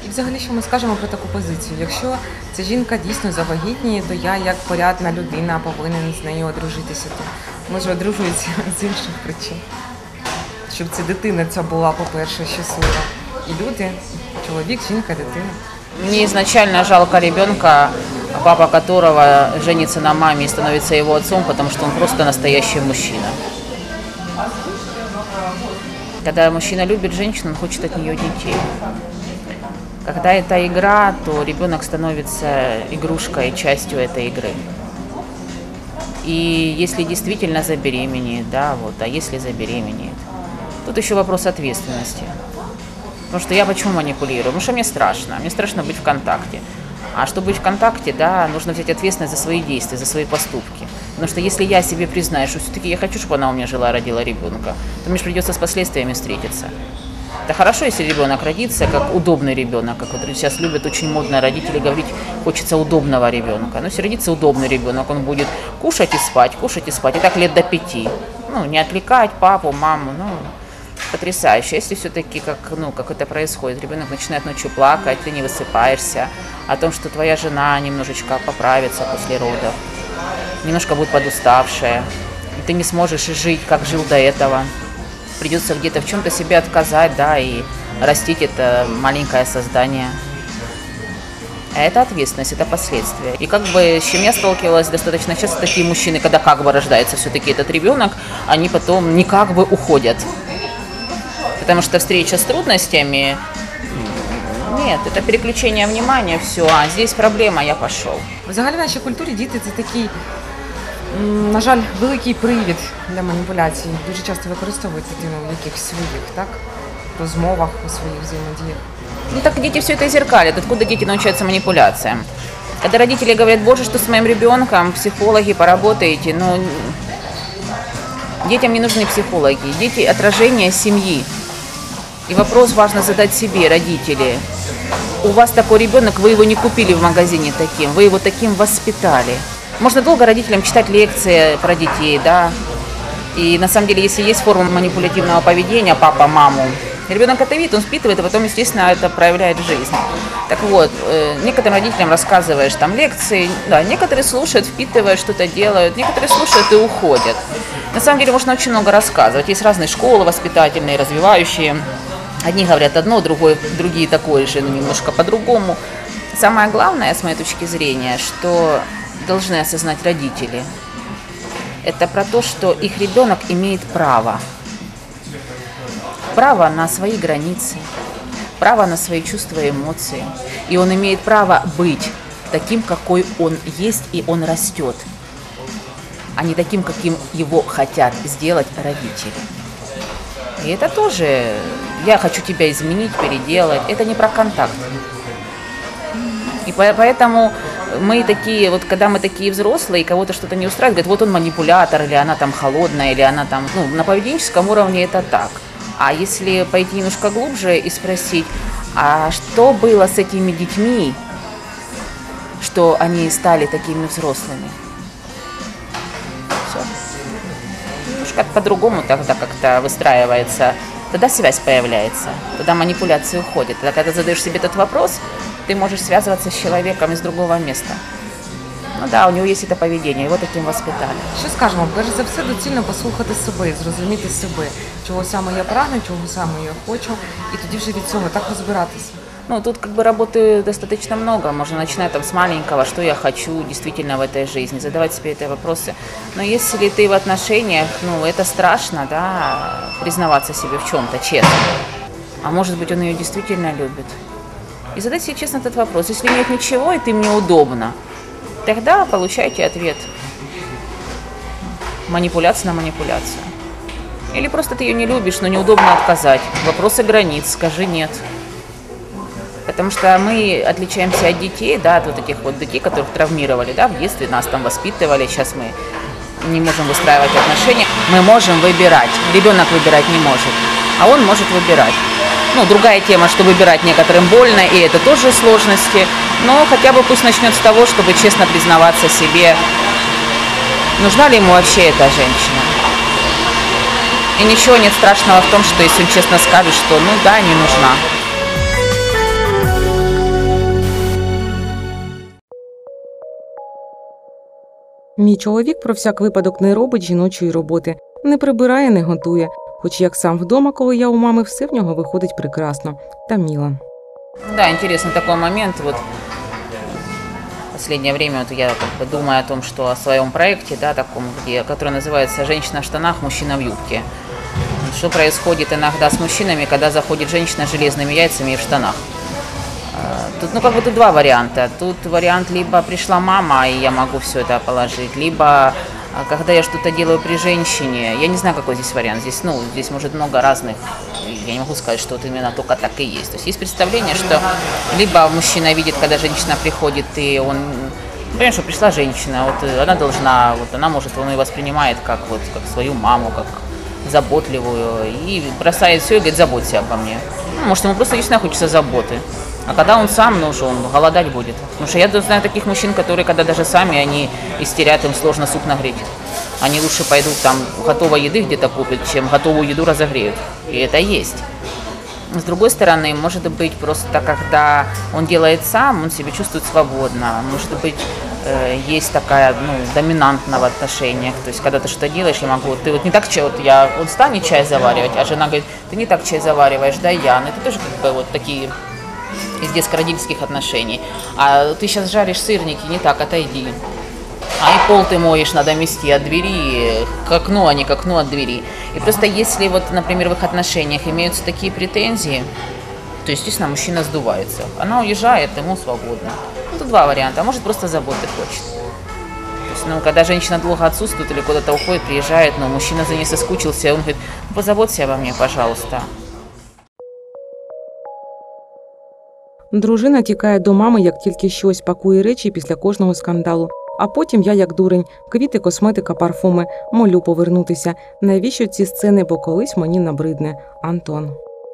І взагалі, що ми скажемо про таку позицію? Якщо ця жінка дійсно завагітніє, то я, як порядна людина, повинен з нею одружитися. То, може, одружується з інших причин. Щоб ця дитина ця була, по-перше, щаслива. І люди, чоловік, жінка, дитина. Мне изначально жалко ребенка, папа которого женится на маме и становится его отцом, потому что он просто настоящий мужчина. Когда мужчина любит женщину, он хочет от нее детей. Когда это игра, то ребенок становится игрушкой, частью этой игры. И если действительно забеременеет, да, вот, а если забеременеет, тут еще вопрос ответственности. Потому что я почему манипулирую? Потому что мне страшно быть в контакте. А чтобы быть в контакте, да, нужно взять ответственность за свои действия, за свои поступки. Потому что если я себе признаю, что все-таки я хочу, чтобы она у меня жила, родила ребенка, то мне же придется с последствиями встретиться. Это хорошо, если ребенок родится, как удобный ребенок, как вот сейчас любят очень модно родители говорить, хочется удобного ребенка. Но если родится удобный ребенок, он будет кушать и спать, и так лет до 5. Ну, не отвлекать папу, маму, ну, потрясающе. Если все-таки, как это происходит, ребенок начинает ночью плакать, ты не высыпаешься, о том, что твоя жена немножечко поправится после родов, немножко будет подуставшая, и ты не сможешь жить, как жил до этого. Придется где-то в чем-то себе отказать, да, и растить это маленькое создание. А это ответственность, это последствия. И как бы с чем я сталкивалась достаточно часто, такие мужчины, когда как бы рождается все-таки этот ребенок, они потом не как бы уходят. Потому что встреча с трудностями, нет, это переключение внимания, все, а здесь проблема, я пошел. Взагалі в нашій культурі діти – це такий, на жаль, великий привід для маніпуляцій. Дуже часто використовують дитину в якихось своїх, так, розмовах, у своїх взаємодіях. Ну так дети все это зеркалят. Откуда дети научаются манипуляциям? Когда родители говорят, боже, что с моим ребенком, психологи, поработаете, но детям не нужны психологи. Дети – отражение семьи. И вопрос важно задать себе, родители. У вас такой ребенок, вы его не купили в магазине таким, вы его таким воспитали. Можно долго родителям читать лекции про детей, да. И на самом деле, если есть форма манипулятивного поведения, папа, маму, ребенок это видит, он впитывает, и потом, естественно, это проявляет в жизни. Так вот, некоторым родителям рассказываешь там лекции, да, некоторые слушают, впитывают, что-то делают, некоторые слушают и уходят. На самом деле можно очень много рассказывать. Есть разные школы воспитательные, развивающие. Одни говорят одно, другие такое же, но немножко по-другому. Самое главное, с моей точки зрения, что должны осознать родители, это про то, что их ребенок имеет право на свои границы, право на свои чувства и эмоции. И он имеет право быть таким, какой он есть, и он растет, а не таким, каким его хотят сделать родители. И это тоже, я хочу тебя изменить, переделать, это не про контакт. И поэтому мы такие, вот когда мы такие взрослые, и кого-то что-то не устраивает, говорят, вот он манипулятор, или она там холодная, или она там, ну, на поведенческом уровне это так. А если пойти немножко глубже и спросить, а что было с этими детьми, что они стали такими взрослыми? Все. Немножко по-другому тогда как-то выстраивается, тогда связь появляется, тогда манипуляции уходят. Тогда, когда задаешь себе этот вопрос, ты можешь связываться с человеком из другого места. Ну да, у него є це поведіння, його таким воспитали. Що скажемо? Перш за все, доцільно послухати себе, зрозуміти себе, чого саме я прагну, чого саме я хочу, і тоді вже від цього так розбиратися. Ну, тут как бы работы достаточно много. Можно начинать там с маленького, что я хочу действительно в этой жизни, задавать себе эти вопросы. Но если ты в отношениях, ну, это страшно, да, признаваться себе в чем-то, честно. А может быть, он ее действительно любит. И задать себе честно этот вопрос. Если нет ничего, и ты мне удобно, тогда получайте ответ. Манипуляция на манипуляцию. Или просто ты ее не любишь, но неудобно отказать. Вопросы границ, скажи нет. Потому что мы отличаемся от детей, да, от вот этих вот детей, которых травмировали, да, в детстве нас там воспитывали, сейчас мы не можем выстраивать отношения. Мы можем выбирать, ребенок выбирать не может, а он может выбирать. Ну, другая тема, что выбирать некоторым больно, и это тоже сложности, но хотя бы пусть начнет с того, чтобы честно признаваться себе, нужна ли ему вообще эта женщина. И ничего нет страшного в том, что если он честно скажет, что ну да, не нужна. Мій чоловік про всяк випадок не робить жіночої роботи, не прибирає, не готує. Хоч як сам вдома, коли я у мами, все в нього виходить прекрасно. Таміла. Да, интересный такой момент. Вот в последнее время вот я думаю о том, что о своем проекте, да, таком, который называется «Женщина в штанах, мужчина в юбке». Что происходит иногда с мужчинами, когда заходит женщина с железными яйцами и в штанах? Тут, тут два варианта. Тут вариант, либо пришла мама, и я могу все это положить, либо когда я что-то делаю при женщине, я не знаю, какой здесь вариант. Здесь может много разных, я не могу сказать, что вот именно только так и есть. То есть есть представление, что либо мужчина видит, когда женщина приходит, и он, понимаешь, что пришла женщина, вот она должна, вот она может, он ее воспринимает как свою маму, как заботливую, и бросает все и говорит: заботься обо мне. Может, ему просто действительно хочется заботы. А когда он сам, он голодать будет. Потому что я знаю таких мужчин, которые, когда даже сами, они истерят, им сложно суп нагреть. Они лучше пойдут там готовой еды где-то купят, чем готовую еду разогреют. И это есть. С другой стороны, может быть, просто когда он делает сам, он себя чувствует свободно. Может быть, есть такая, доминантная в отношениях. То есть, когда ты что-то делаешь, я могу, ты вот не так чай, он станет чай заваривать, а жена говорит: ты не так чай завариваешь, дай я. Это тоже вот такие из детско-родительских отношений. А ты сейчас жаришь сырники, не так, отойди. А и пол ты моешь, надо мести от двери к окну, а не к окну от двери. И просто если например, в их отношениях имеются такие претензии, то, естественно, мужчина сдувается. Она уезжает, ему свободно. Тут два варианта. А может, просто заботы хочет. То есть, когда женщина долго отсутствует или куда-то уходит, приезжает, но мужчина за ней соскучился, он говорит: позаботься обо мне, пожалуйста. Дружина тікає до мами, як тільки щось, пакує речі після кожного скандалу. А потім я, як дурень, квіти, косметика, парфуми, молю повернутися. Навіщо ці сцени, бо колись мені набридне. Антон.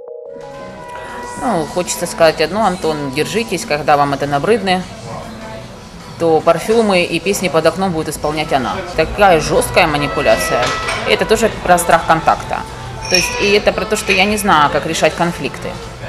Хочется сказать одно, Антон: держитесь, когда вам это набридне, то парфюмы и песни под окном будет исполнять она. Такая жесткая манипуляция. И это тоже про страх контакта. То есть, и это про то, что я не знаю, как решать конфликты.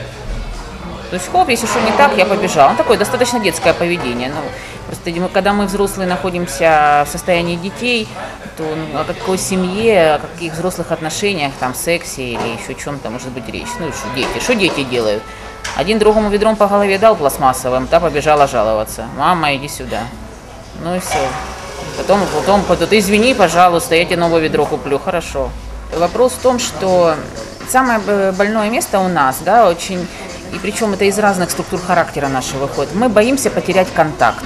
То есть, если что не так, я побежала. Такое достаточно детское поведение. Просто когда мы взрослые находимся в состоянии детей, то о какой семье, о каких взрослых отношениях, там, сексе или еще чем-то может быть речь. Что дети делают? Один другому ведром по голове дал пластмассовым, та побежала жаловаться: мама, иди сюда. И все. Потом, извини, пожалуйста, я тебе новое ведро куплю. Хорошо. Вопрос в том, что самое больное место у нас, да, очень, и причем это из разных структур характера нашего выходит, мы боимся потерять контакт.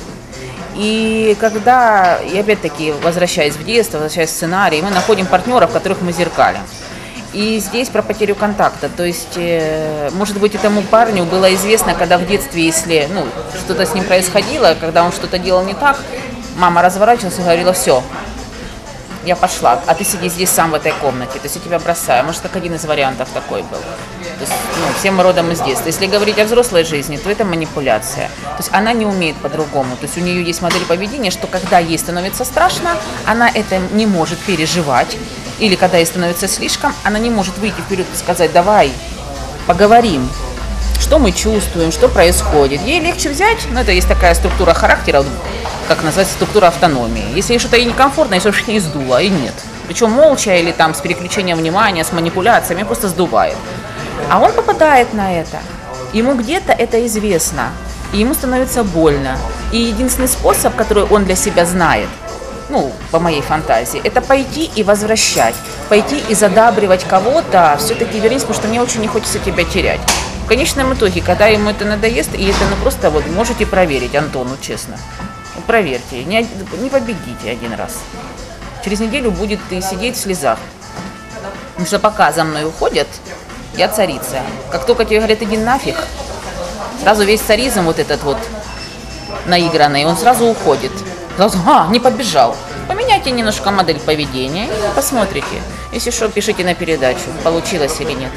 И когда, и опять-таки, возвращаясь в детство, возвращаясь в сценарий, мы находим партнеров, которых мы зеркалим. И здесь про потерю контакта. То есть, может быть, этому парню было известно, когда в детстве, если что-то с ним происходило, когда он что-то делал не так, мама разворачивалась и говорила: все, я пошла, а ты сиди здесь сам в этой комнате, то есть я тебя бросаю. Может, как один из вариантов такой был. То есть, всем мы родом из детства. Если говорить о взрослой жизни, то это манипуляция. То есть она не умеет по-другому. То есть у нее есть модель поведения, что когда ей становится страшно, она это не может переживать. Или когда ей становится слишком, она не может выйти вперед и сказать: давай, поговорим, что мы чувствуем, что происходит. Ей легче взять, это есть такая структура характера, как называется, структура автономии. Если ей что-то ей некомфортно, ее вообще не сдуло, и нет. Причем молча или там с переключением внимания, с манипуляциями, просто сдувает. А он попадает на это. Ему где-то это известно, и ему становится больно. И единственный способ, который он для себя знает, по моей фантазии, это пойти и возвращать, пойти и задабривать кого-то, все-таки вернись, потому что мне очень не хочется тебя терять. В конечном итоге, когда ему это надоест, и это просто можете проверить, Антону, честно. Проверьте, не победите один раз. Через неделю будет сидеть в слезах. Потому что пока за мной уходят, я царица. Как только тебе говорят: иди нафиг, сразу весь царизм этот наигранный, он сразу уходит. Сразу: не побежал. Поменяйте немножко модель поведения и посмотрите. Если что, пишите на передачу, получилось или нет.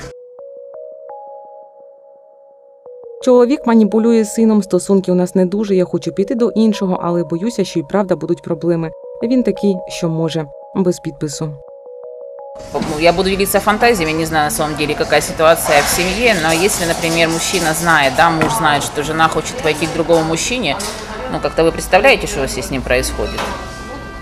Чоловік маніпулює сином, стосунки у нас не дуже, я хочу піти до іншого, але боюся, що і правда будуть проблеми. Він такий, що може, без підпису. Я буду делиться фантазиями, не знаю на самом деле, какая ситуация в семье, но если, например, мужчина знает, муж знает, что жена хочет пойти к другому мужчине, как-то вы представляете, что с ним происходит?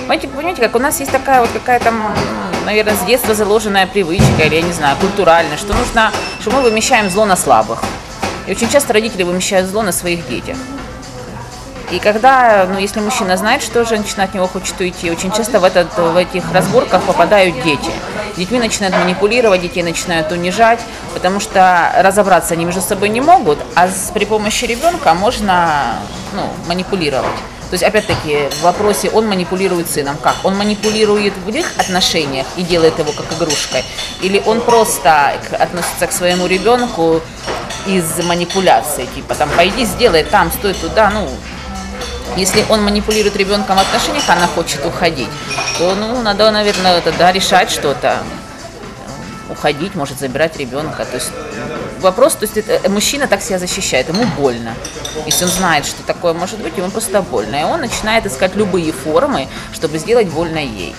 Понимаете, как у нас есть такая вот какая-то, наверное, с детства заложенная привычка, или, я не знаю, культуральная, что что мы вымещаем зло на слабых. И очень часто родители вымещают зло на своих детях. И когда, если мужчина знает, что женщина от него хочет уйти, очень часто в этих разборках попадают дети. Детьми начинают манипулировать, детей начинают унижать, потому что разобраться они между собой не могут, а при помощи ребенка можно манипулировать. То есть, опять-таки, в вопросе он манипулирует сыном. Как? Он манипулирует в их отношениях и делает его как игрушкой? Или он просто относится к своему ребенку из манипуляции? Типа, там, пойди, сделай там, стой туда, Если он манипулирует ребенком в отношениях, она хочет уходить, то, надо, наверное, решать что-то, уходить, может забирать ребенка. То есть вопрос, мужчина так себя защищает, ему больно. Если он знает, что такое может быть, ему просто больно. И он начинает искать любые формы, чтобы сделать больно ей.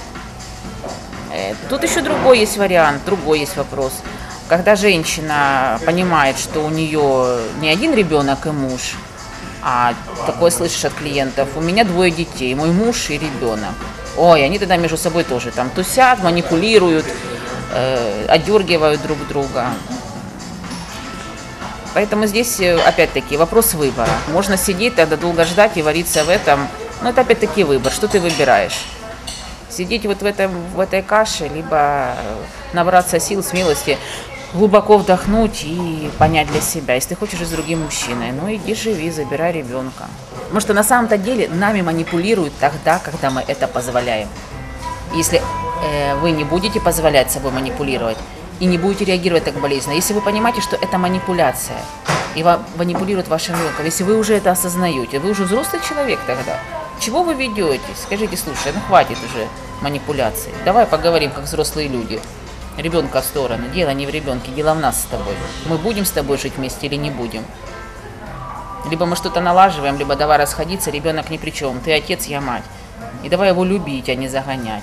Тут еще другой есть вариант, другой есть вопрос. Когда женщина понимает, что у нее не один ребенок и муж, а такое слышишь от клиентов: у меня 2 детей, мой муж и ребенок. Ой, они тогда между собой тоже там тусят, манипулируют, отдергивают друг друга. Поэтому здесь, опять-таки, вопрос выбора. Можно сидеть тогда долго ждать и вариться в этом. Но это опять-таки выбор. Что ты выбираешь? Сидеть вот в этой каше, либо набраться сил, смелости, глубоко вдохнуть и понять для себя. Если ты хочешь жить с другим мужчиной, иди живи, забирай ребенка. Потому что на самом-то деле нами манипулируют тогда, когда мы это позволяем. Если вы не будете позволять собой манипулировать и не будете реагировать так болезненно, если вы понимаете, что это манипуляция, и манипулируют вашим ребенком, если вы уже это осознаете, вы уже взрослый человек тогда, чего вы ведетесь? Скажите: слушай, хватит уже манипуляций, давай поговорим как взрослые люди. Ребенка в сторону. Дело не в ребенке, дело в нас с тобой. Мы будем с тобой жить вместе или не будем? Либо мы что-то налаживаем, либо давай расходиться, ребенок ни при чем. Ты отец, я мать. И давай его любить, а не загонять.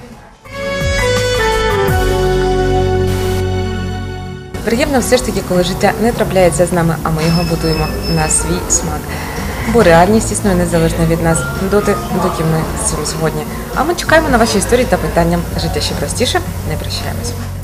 Приємно все ж таки, коли життя не трапляється з нами, а ми його будуємо на свій смак. Бо реальність існує незалежно від нас, доки ми з цим згодні. А ми чекаємо на ваші історії та питання. Життя ще простіше, не прощаємось.